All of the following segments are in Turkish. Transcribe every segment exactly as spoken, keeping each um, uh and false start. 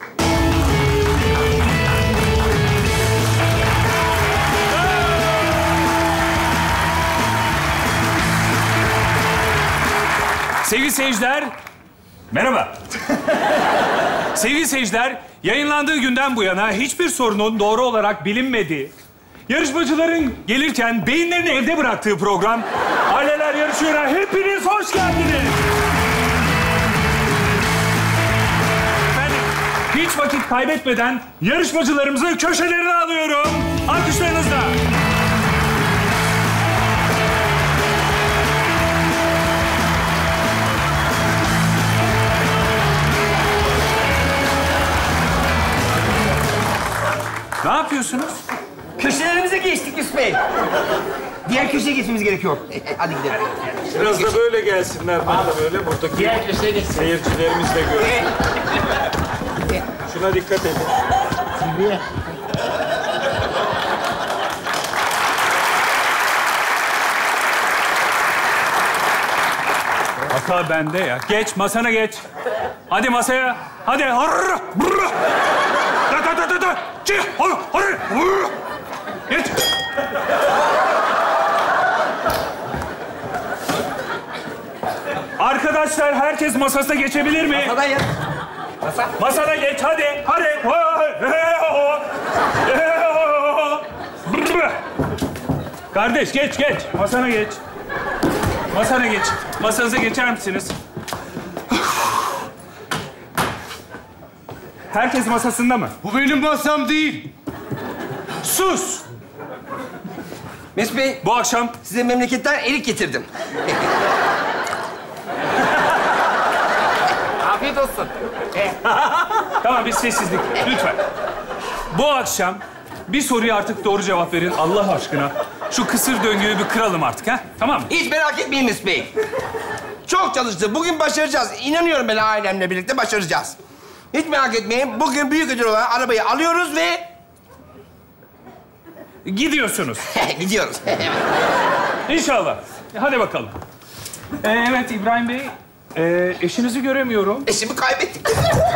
Sevgili seyirciler, merhaba. Sevgili seyirciler, yayınlandığı günden bu yana hiçbir sorunun doğru olarak bilinmediği, yarışmacıların gelirken beyinlerini evde bıraktığı program Aileler Yarışıyor'a hepiniz hoş geldiniz. Efendim, hiç vakit kaybetmeden yarışmacılarımızı köşelerine alıyorum. Alkışlarınızla. Ne yapıyorsunuz? Köşelerimize geçtik Yusuf Bey. Diğer köşeye geçmemiz gerekiyor. Hadi gidelim. Biraz da böyle gelsinler. Ben de böyle buradaki Diğer köşeye geçsin. seyircilerimiz de görsün. Şuna dikkat edin. Silviye. Hata bende ya. Geç, masana geç. Hadi masaya. Hadi. Harr, brr. Da, da, da, da, da. Çi, har, har, brr. Geç. Arkadaşlar, herkes masasına geçebilir mi? Masada ya. Masa. Masana geç, hadi. Hadi. Brr. Kardeş, geç, geç. Masana geç. Masana geç. Masanıza geçer misiniz? Herkes masasında mı? Bu benim masam değil. Sus! Mesut Bey, Bu akşam size memleketten erik getirdim. Afiyet olsun. Tamam, bir sessizlik. Lütfen. Bu akşam bir soruya artık doğru cevap verin Allah aşkına. Şu kısır döngüyü bir kıralım artık, ha? Tamam mı? Hiç merak etmeyin Mesut Bey. Çok çalıştık. Bugün başaracağız. İnanıyorum ben ailemle birlikte başaracağız. Hiç merak etmeyin. Bugün büyük ödül olan arabayı alıyoruz ve... Gidiyorsunuz. gidiyoruz. İnşallah. Hadi bakalım. Ee, evet İbrahim Bey, ee, eşinizi göremiyorum. Eşimi kaybettik.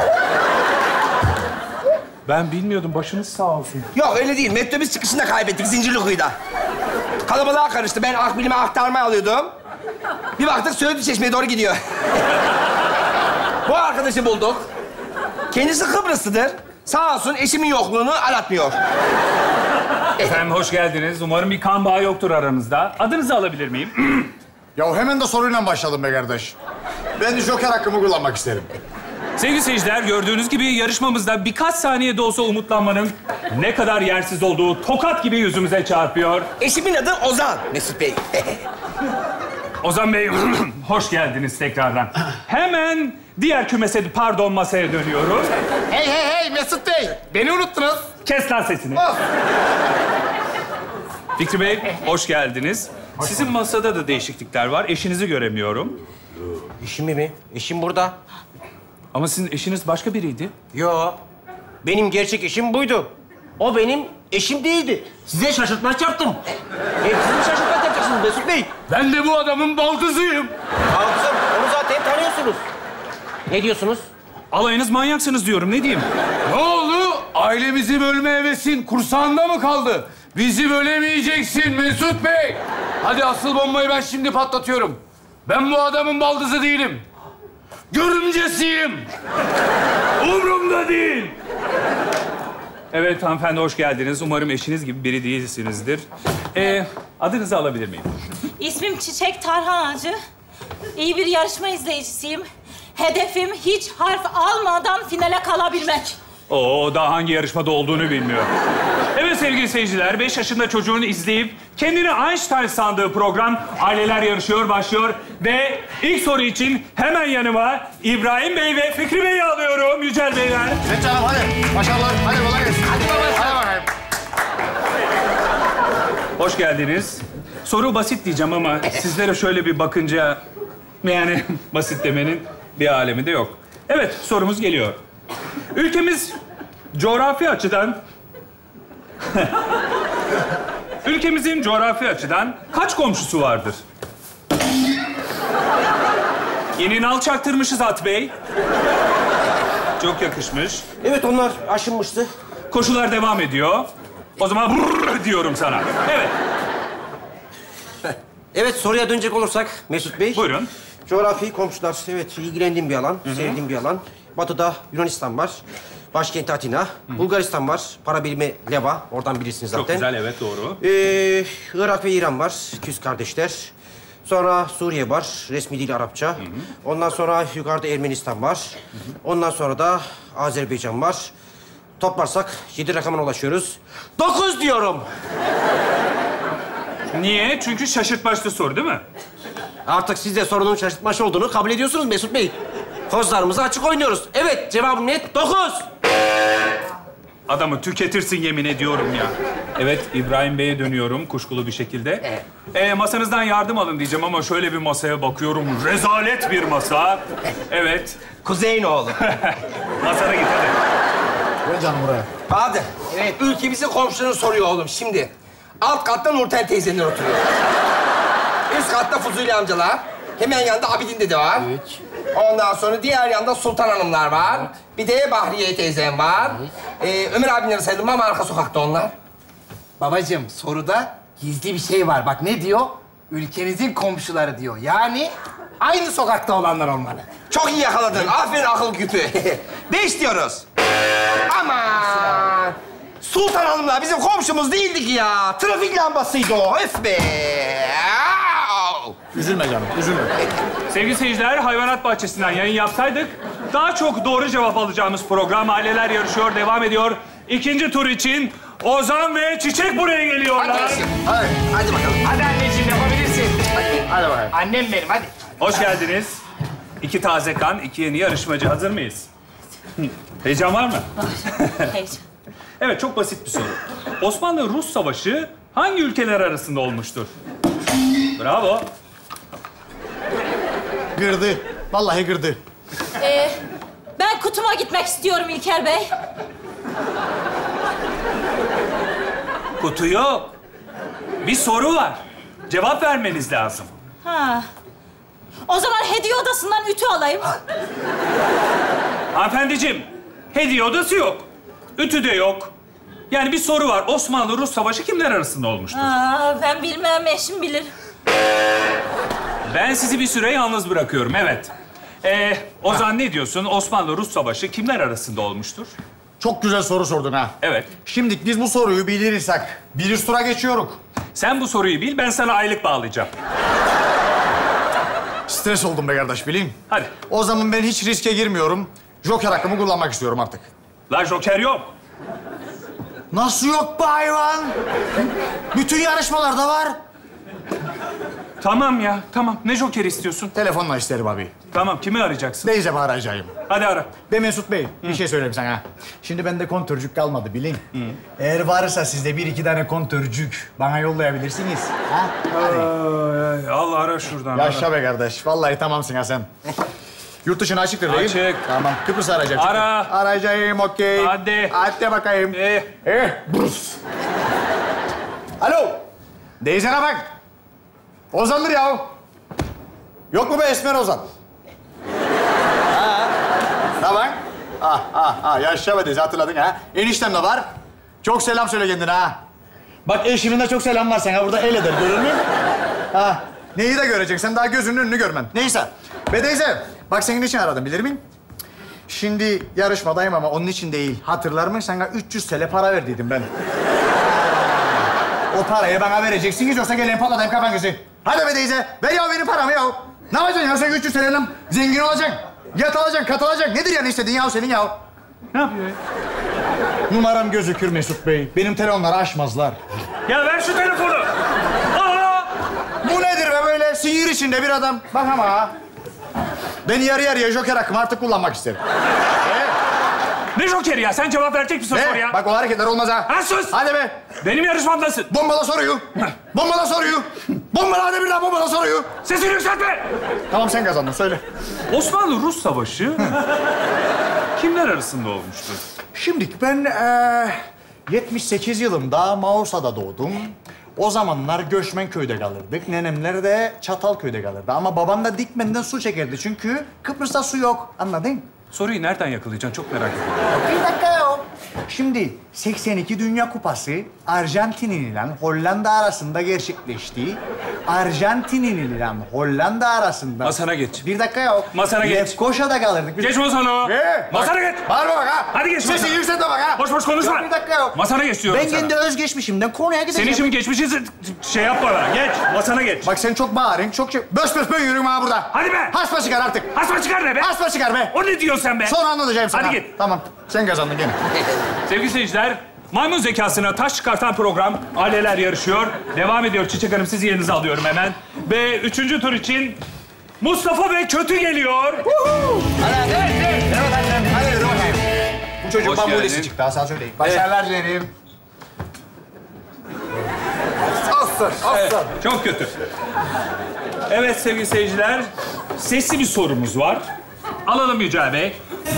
Ben bilmiyordum. Başınız sağ olsun. Yok öyle değil. Metrobüs çıkışında kaybettik Zincirlikuyu'da. Kalabalığa karıştı. Ben akbilime aktarma alıyordum. Bir baktık Söğütlü Çeşme'ye doğru gidiyor. Bu arkadaşı bulduk. Kendisi Kıbrıslıdır. Sağ olsun eşimin yokluğunu aratmıyor. Efendim hoş geldiniz. Umarım bir kan bağı yoktur aranızda. Adınızı alabilir miyim? Ya hemen de soruyla başladım be kardeş. Ben de joker hakkımı kullanmak isterim. Sevgili seyirciler, gördüğünüz gibi yarışmamızda birkaç saniyede olsa umutlanmanın ne kadar yersiz olduğu tokat gibi yüzümüze çarpıyor. Eşimin adı Ozan Mesut Bey. Ozan Bey, hoş geldiniz tekrardan. Hemen diğer kümese, pardon masaya dönüyorum. Hey hey hey Mesut Bey, beni unuttunuz. Kes lan sesini. Fikri Bey, hoş geldiniz. Sizin masada da değişiklikler var. Eşinizi göremiyorum. Eşim mi? Eşim burada. Ama sizin eşiniz başka biriydi. Yo. Benim gerçek eşim buydu. O benim eşim değildi. Size şaşırtmaç yaptım. E, siz mi şaşırtmaç yapacaksınız Mesut Bey? Ben de bu adamın baldızıyım. Haklısın. Onu zaten tanıyorsunuz. Ne diyorsunuz? Alayınız manyaksınız diyorum. Ne diyeyim? Ne oldu? Ailemizi bölme hevesin kursağında mı kaldı? Bizi bölemeyeceksin Mesut Bey. Hadi asıl bombayı ben şimdi patlatıyorum. Ben bu adamın baldızı değilim. Görümcesiyim. Umrumda değil. Evet hanımefendi, hoş geldiniz. Umarım eşiniz gibi biri değilsinizdir. Ee, adınızı alabilir miyim? İsmim Çiçek Tarhanacı. İyi bir yarışma izleyicisiyim. Hedefim hiç harf almadan finale kalabilmek. Oo, daha hangi yarışmada olduğunu bilmiyor. Evet sevgili seyirciler, beş yaşında çocuğunu izleyip kendini Einstein sandığı program Aileler Yarışıyor başlıyor. Ve ilk soru için hemen yanıma İbrahim Bey ve Fikri Bey'i alıyorum. Yücel Beyler. Evet canım hadi. Başarılar. Hadi kolay gelsin. Hadi baba. Hadi bakayım. Hoş geldiniz. Soru basit diyeceğim ama sizlere şöyle bir bakınca... yani basit demenin bir alemi de yok. Evet, sorumuz geliyor. Ülkemiz coğrafi açıdan... Ülkemizin coğrafi açıdan kaç komşusu vardır? Yeni nal çaktırmışız At Bey. Çok yakışmış. Evet, onlar aşınmıştı. Koşular devam ediyor. O zaman brrr diyorum sana. Evet. Evet, soruya dönecek olursak Mesut Bey. Buyurun. Coğrafi komşular, evet ilgilendiğim bir alan, hı hı. sevdiğim bir alan. Batıda Yunanistan var, başkenti Atina. Hı. Bulgaristan var, para birimi Leva, oradan bilirsiniz zaten. Çok güzel, evet doğru. Ee, Irak ve İran var, küs kardeşler. Sonra Suriye var, resmi dil Arapça. Hı hı. Ondan sonra yukarıda Ermenistan var. Hı hı. Ondan sonra da Azerbaycan var. Toplarsak yedi rakamına ulaşıyoruz. Dokuz diyorum. Niye? Çünkü şaşırtmaçlı soru değil mi? Artık siz de sorunun şaşırtmaç olduğunu kabul ediyorsunuz Mesut Bey. Kozlarımızı açık oynuyoruz. Evet, cevabım net. Dokuz. Adamı tüketirsin yemin ediyorum ya. Evet, İbrahim Bey'e dönüyorum kuşkulu bir şekilde. Evet. Ee, masanızdan yardım alın diyeceğim ama şöyle bir masaya bakıyorum. Rezalet bir masa. Evet. Kuzeyin oğlu. Masana git hadi. Gel canım buraya. Bahadır. Evet. Ülkemizin komşularını soruyor oğlum şimdi. Alt katta Nurten teyzeler oturuyor. Üst katta Fuzuli amcalar. Hemen yanında Abidin dede var. Evet. Ondan sonra diğer yanda Sultan hanımlar var. Evet. Bir de Bahriye teyzem var. Evet. Ee, Ömer abimleri sayıldım ama arka sokakta onlar. Babacığım, soruda gizli bir şey var. Bak ne diyor? Ülkenizin komşuları diyor. Yani aynı sokakta olanlar olmalı. Çok iyi yakaladın. Aferin akıl küpü. Beş diyoruz. Aman! Sultan hanımlar bizim komşumuz değildi ki ya. Trafik lambasıydı o. Öf be! Üzülme canım, üzülme. Sevgili seyirciler, hayvanat bahçesinden yayın yapsaydık daha çok doğru cevap alacağımız program Aileler Yarışıyor devam ediyor. İkinci tur için Ozan ve Çiçek buraya geliyorlar. Hadi, hadi, hadi bakalım. Hadi anneciğim, yapabilirsin. Hadi, hadi bakalım. Annem benim, hadi. Hoş geldiniz. İki taze kan, iki yeni yarışmacı. Hazır mıyız? Heyecan var mı? Heyecan. Evet, çok basit bir soru. Osmanlı-Rus Savaşı hangi ülkeler arasında olmuştur? Bravo. Gırdı. Vallahi gırdı. Ee, ben kutuma gitmek istiyorum İlker Bey. Kutu yok. Bir soru var. Cevap vermeniz lazım. Ha. O zaman hediye odasından ütü alayım. Hanımefendiciğim, hediye odası yok. Ütü de yok. Yani bir soru var. Osmanlı-Rus Savaşı kimler arasında olmuştur? Aa, ben bilmem, eşim bilir. Ben sizi bir süre yalnız bırakıyorum, evet. Ee, Ozan ne diyorsun? Osmanlı-Rus Savaşı kimler arasında olmuştur? Çok güzel soru sordun ha. Evet. Şimdi biz bu soruyu bilirsek bir üst tura geçiyoruz. Sen bu soruyu bil, ben sana aylık bağlayacağım. Stres oldum be kardeş, bileyim. Hadi. O zaman ben hiç riske girmiyorum. Joker hakkımı kullanmak istiyorum artık. La Joker yok. Nasıl yok be hayvan? Bütün yarışmalarda var. Tamam ya, tamam. Ne Joker istiyorsun? Telefonla isterim abi. Tamam, kimi arayacaksın? Teyzemi arayacağım. Hadi ara. Be Mesut Bey, bir şey söyleyeyim sana. Şimdi bende kontörcük kalmadı, bilin. Hı. Eğer varsa sizde bir iki tane kontörcük bana yollayabilirsiniz. Ha? Hadi. Ay, al ara şuradan. Yaşa be kardeş, vallahi tamamsın ha sen. Yurt dışına açıktır değil mi? Açık. Tamam, Kıbrıs arayacağım. Ara. Arayacağım, okey. Hadi. Hadi bakayım. Eh. Eh, Brus. Alo. Deyzene bak. Ozan'dır ya. Yok mu be Esmer Ozan? Ha. Tamam. Ah, ah, ah. Yaşa be Deyze, hatırladın ha. Eniştem de var. Çok selam söyle kendine ha. Bak eşimin de çok selam var sana. Burada el eder, görür mü? Ha. Neyi de göreceksin? Daha gözünün önünü görmen. Neyse. Be Deyze, bak senin için aradım, bilir miyim? Şimdi yarışmadayım ama onun için değil. Hatırlar mısın? Sana üç yüz T L para verdiydim ben. O parayı bana vereceksiniz yoksa gelin patlatayım kafanızı. Hadi be Deyze, ver ya benim paramı ya. Ne yapacaksın ya sen üç yüz T L'yle zengin olacaksın. Yat alacaksın, kat alacaksın. Nedir yani istediğin ya senin ya? Ne yapıyor? Numaram gözükür Mesut Bey. Benim telefonları aşmazlar. Ya ver şu telefonu. Aa! Bu nedir be böyle sihir içinde bir adam? Bak ama ha. Ben yarı yarıya Joker hakkımı artık kullanmak isterim. Ne Joker ya? Sen cevap verecek misin Be, soruya? bak o hareketler olmaz ha. Ha sus! Hadi be. Benim yarışmamdasın. Bombala soruyu. Bombala soruyu. Bombala hadi bir daha bombala soruyu. Sesini yükseltme! Tamam sen kazandın söyle. Osmanlı-Rus Savaşı kimler arasında olmuştur? Şimdi ben ee, yetmiş sekiz yılında Mausa'da doğdum. O zamanlar Göçmen köyde kalırdık. Nenemler de Çatalköy'de kalırdı. Ama babam da Dikmen'den su çekerdi. Çünkü Kıbrıs'ta su yok. Anladın? Soruyu nereden yakalayacaksın? Çok merak ediyorum. Bir dakika ya. Şimdi seksen iki Dünya Kupası Arjantin ile Hollanda arasında gerçekleşti. Arjantin ile Hollanda arasında... Masana geç. Bir dakika ya. Masana geç. Lefkoşa'da kalırdık. Geç masana. Ne? Masana geç. Bağırma bak ha. Hadi geç masana. Sesi yükseltme bak ha. Boş boş konuşma. Ya bir dakika ya. Masana geç diyorum Ben sana. kendi özgeçmişimden konuya gideceğim. Senin şimdi geçmişin şey yapma bana. Geç. Masana geç. Bak sen çok bağırın, çok şey... Bös bös ben yürüyorum ha burada. Hadi be. Hasma çıkar artık. Hasma çıkar ne be? Hasma çıkar be. O ne diyorsun sen be? Sonra anlatacağım sana. Hadi git. Tamam. Sen kazandın gene. Sevgili seyirciler, maymun zekasına taş çıkartan program Aileler yarışıyor. Devam ediyor. Çiçek Hanım sizi yerinize alıyorum hemen. Ve üçüncü tur için Mustafa Bey kötü geliyor. Hadi hadi. Evet annem. Hadi yürü bakayım. Bu çocuğun Hoş bambulesi geldin. çıktı. Sana söyleyeyim. Başarılar dilerim. Aslan, aslan. Evet, çok kötü. Evet sevgili seyirciler, sesli bir sorumuz var. Alalım Yücel Bey.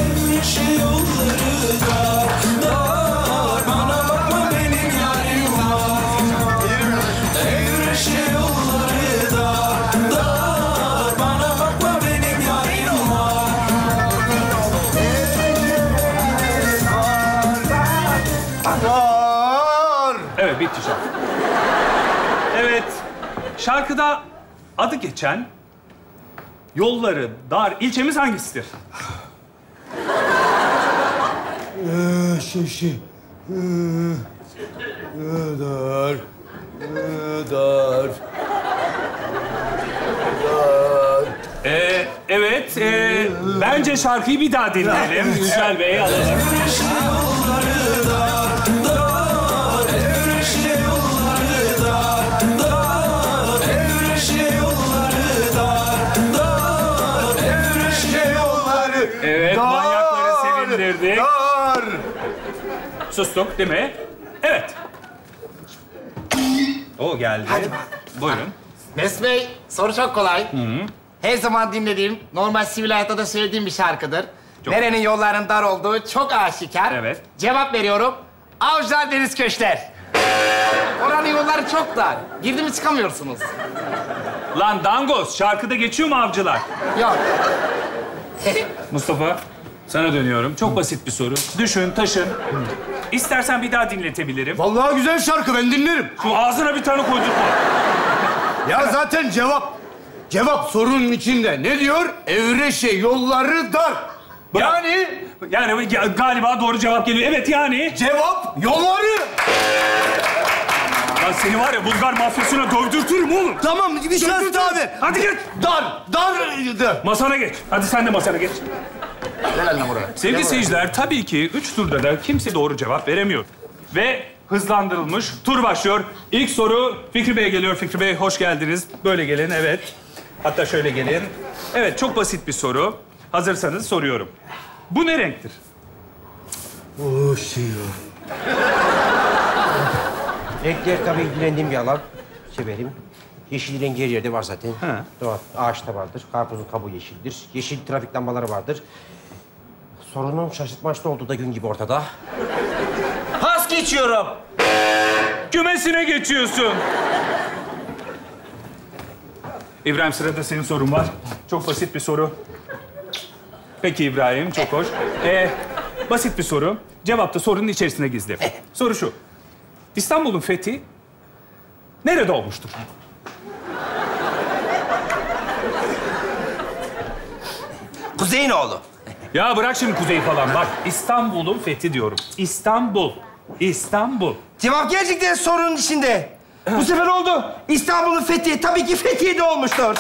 Evet, bitti şarkı. Evet, şarkıda adı geçen yolları dar ilçemiz hangisidir? Ee, şey şey. Ee, dar. Ee, dar. Dar. Ee, evet, ee, bence şarkıyı bir daha dinleyelim. Yücel Bey'i alalım. Evet, manyakları sevindirdik. Dar. Sustuk değil mi? Evet. O geldi. Hadi buyurun. Mesut Bey, soru çok kolay. Her zaman dinlediğim, normal sivil hayatta da söylediğim bir şarkıdır. Çok- Nerenin yollarının dar olduğu çok aşikar. Evet. Cevap veriyorum. Avcılar Deniz Köşkler. Oranın yolları çok dar. Girdi mi çıkamıyorsunuz. Lan dangoz, şarkıda geçiyor mu avcılar? Yok. Mustafa, sana dönüyorum. Çok basit bir soru. Düşün, taşın. İstersen bir daha dinletebilirim. Vallahi güzel şarkı, ben dinlerim. Şu ağzına bir tane koydurma. Ya zaten cevap, cevap sorunun içinde. Ne diyor? Evreşe yolları dar. Bırak. Yani Yani ga- galiba doğru cevap geliyor. Evet yani. cevap yolları. Lan seni var ya Bulgar mafyasına dövdürtürüm oğlum. Tamam, bir şans abi. Hadi geç. Dar, dar. Masana geç. Hadi sen de masana geç. Gel eline buraya. Sevgili seyirciler, tabii ki üç turda da kimse doğru cevap veremiyor. Ve hızlandırılmış tur başlıyor. İlk soru Fikri Bey geliyor. Fikri Bey hoş geldiniz. Böyle gelin, evet. Hatta şöyle gelin. Evet, çok basit bir soru. Hazırsanız soruyorum. Bu ne renktir? Oh şey ya. Renkler tabii ilgilendiğim bir alan. Severim. Yeşil rengi her yerde var zaten. Ha. Doğal. Ağaçta vardır. Karpuzun kabuğu yeşildir. Yeşil trafik lambaları vardır. Sorunum şaşırtmaçlı olduğu da gün gibi ortada. Pas geçiyorum. Kümesine geçiyorsun. İbrahim, sırada senin sorun var. Çok basit bir soru. Peki İbrahim, çok hoş. Ee, basit bir soru. Cevap da sorunun içerisinde gizli. Soru şu. İstanbul'un fethi nerede olmuştur? Kuzeyinoğlu. Ya bırak şimdi kuzeyi falan. Bak, İstanbul'un fethi diyorum. İstanbul. İstanbul. Cevap gerçekten sorunun içinde. Bu sefer oldu. İstanbul'un fethi tabii ki Fethiye'de olmuştur.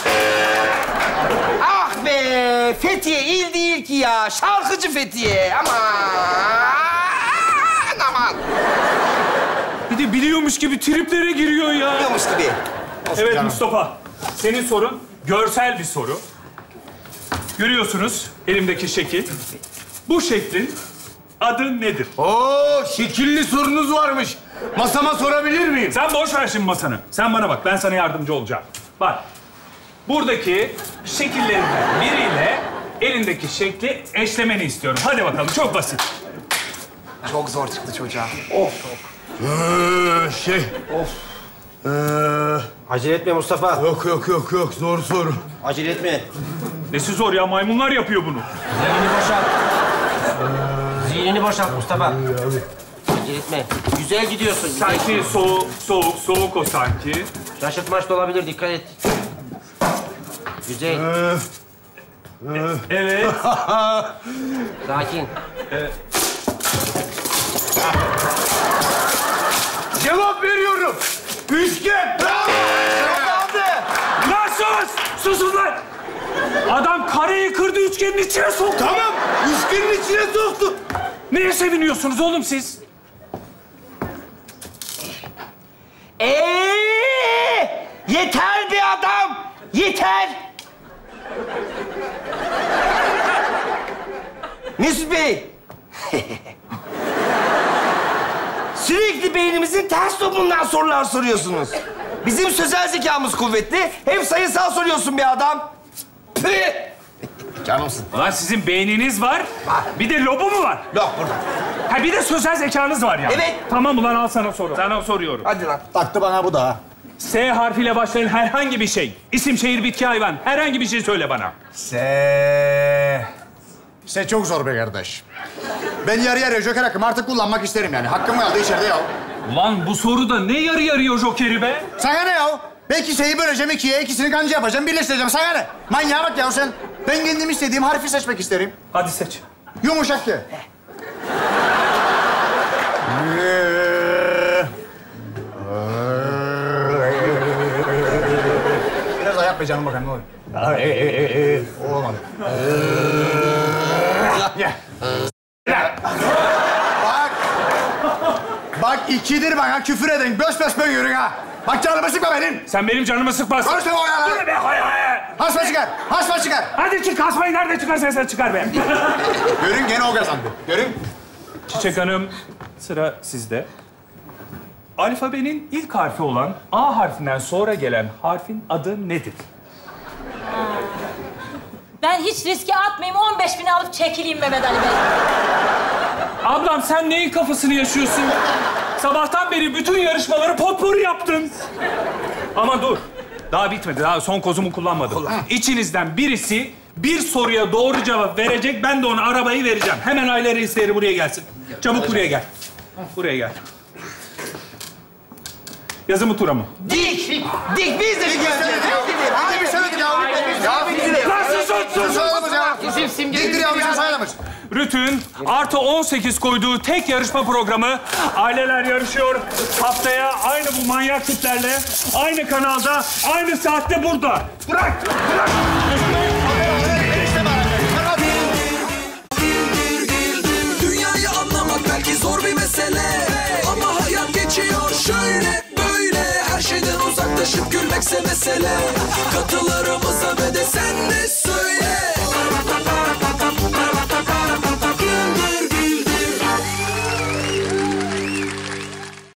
Ah be! Fethiye il değil ki ya. Şarkıcı Fethiye. Aman! Aman! Bir de biliyormuş gibi triplere giriyor ya. Biliyormuş gibi. Evet Mustafa, senin sorun görsel bir soru. Görüyorsunuz elimdeki şekil. Bu şeklin adı nedir? Oo, şekilli sorunuz varmış. Masama sorabilir miyim? Sen boş ver şimdi masanı. Sen bana bak, ben sana yardımcı olacağım. Bak, buradaki şekillerinden biriyle elindeki şekli eşlemeni istiyorum. Hadi bakalım, çok basit. Çok zor çıktı çocuğa. Ee, şey, of. Ee, Acele etme Mustafa. yok yok yok yok, zor soru. Acele etme. Nesi zor ya, maymunlar yapıyor bunu. Zemini boşalt. Elini boşalt Mustafa. Acele etme. Güzel gidiyorsun. Güzel. Sanki soğuk, soğuk, soğuk o sanki. Şaşırtmaç da olabilir, dikkat et. Güzel. Evet. Sakin. Cevap veriyorum. Üçgen. Lan sus! Susun lan! Adam kareyi kırdı, üçgenin içine soktu. Tamam. Üçgenin içine soktu. Neye seviniyorsunuz oğlum siz? Ee, yeter be adam! Yeter! Mesut Bey! Sürekli beynimizin ters topundan sorular soruyorsunuz. Bizim sözel zekamız kuvvetli. Hep sayısal soruyorsun be adam. Püh! Canımsın. Ulan sizin beyniniz var, bir de lobu mu var? Yok burada. Ha bir de sözel zekanız var yani. Evet. Tamam ulan al sana soru. Sana soruyorum. Hadi lan. Taktı bana bu da ha. S harfiyle başlayan herhangi bir şey. İsim, şehir, bitki, hayvan. Herhangi bir şey söyle bana. Se... Se çok zor be kardeş. Ben yarı yarıya joker hakkımı artık kullanmak isterim yani. Hakkım kaldı içeride ya. Ulan bu soruda ne yarı yarıya jokeri be? Sana ne ya? Belki şeyi böleceğim ikiye, ikisini kanca yapacağım, birleştireceğim. Sana ne? Manyağa bak ya sen. Ben kendim istediğim harfi seçmek isterim. Hadi seç. Yumuşak ki. Biraz daha yap be canım bakalım ne olur. Olmadı. Gel. Bak. Bak ikidir bana küfür edin. Bös bös bön yürün ha. Bak canımı sıkma benim. Sen benim canımı sıkmazsın. Konuşma o ya. Dur be hay hay. Hasma çıkar. Hasma çıkar. Hadi çık kasmayı nerede çıkarsan sen çıkar be. Görün gene o kazandı. Görün. Çiçek Hanım, sıra sizde. Alfabenin ilk harfi olan A harfinden sonra gelen harfin adı nedir? Ben hiç riske atmayayım, on beş bini alıp çekileyim Mehmet Ali Bey. Ablam sen neyin kafasını yaşıyorsun? Sabahtan beri bütün yarışmaları potpourri yaptın. Ama dur, daha bitmedi. Daha son kozumu kullanmadım. İçinizden birisi bir soruya doğru cevap verecek. Ben de ona arabayı vereceğim. Hemen aile reisleri buraya gelsin. Çabuk buraya gel. Buraya gel. Yazı mı tura mı? Dik! Dik biz de dik Hadi bir söyledik ya. Ya Lan susun, susun. Sayılamış ya. İsim simge. Diktir ya bizim sayılamış. Rütün artı on sekiz koyduğu tek yarışma programı Aileler Yarışıyor. Haftaya aynı bu manyak tiplerle, aynı kanalda, aynı saatte burada. Bırak, bırak. Dünyayı anlamak belki zor bir mesele, ama hayat geçiyor şöyle böyle. Her şeyden uzaklaşıp gülmekse mesele. Katılarımıza